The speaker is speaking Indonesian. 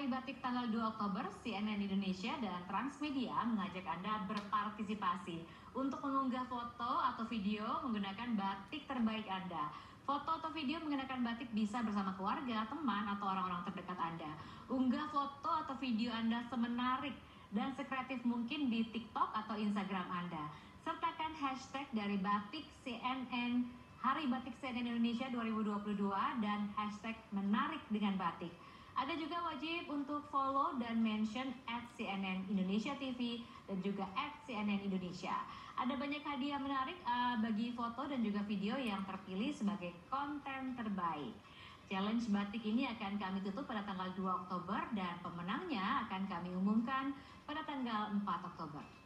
Hari Batik tanggal 2 Oktober, CNN Indonesia dan Transmedia mengajak Anda berpartisipasi untuk mengunggah foto atau video menggunakan batik terbaik Anda. Foto atau video mengenakan batik bisa bersama keluarga, teman, atau orang-orang terdekat Anda. Unggah foto atau video Anda semenarik dan sekreatif mungkin di TikTok atau Instagram Anda. Sertakan hashtag dari Batik CNN, Hari Batik CNN Indonesia 2022 dan hashtag menarik dengan batik. Anda juga wajib untuk follow dan mention @CNN Indonesia TV dan juga @CNN Indonesia. Ada banyak hadiah menarik bagi foto dan juga video yang terpilih sebagai konten terbaik. Challenge batik ini akan kami tutup pada tanggal 2 Oktober dan pemenangnya akan kami umumkan pada tanggal 4 Oktober.